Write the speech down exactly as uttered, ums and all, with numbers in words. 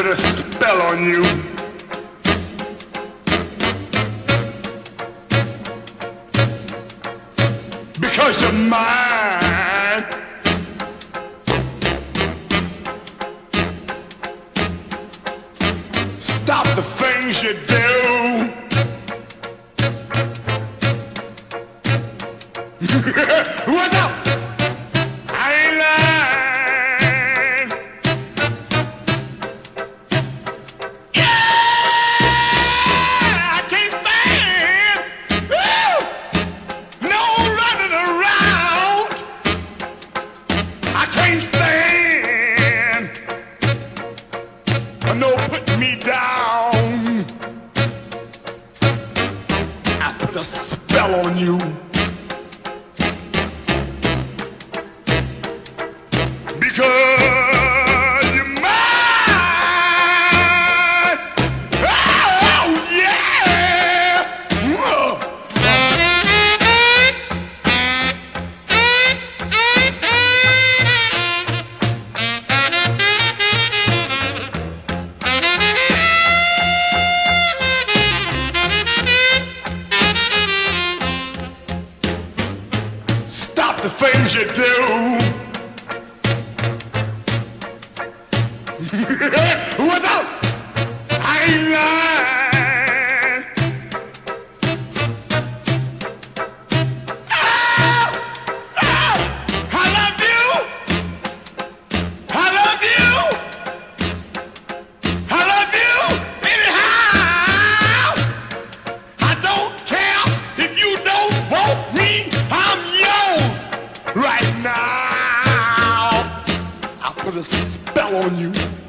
put a spell on you. Because you're mine. Stop the things you do. What's up? I ain't lying. Yeah, I can't stand. Woo! No running around. I can't stand. No putting me down. I put a spell on you. Because you're mine. Oh, yeah. Whoa. Stop the things you do. What's up? I ain't lying. Oh, oh, I love you. I love you. I love you anyhow. I don't care if you don't want me. I'm yours right now. I'll put a spell on you.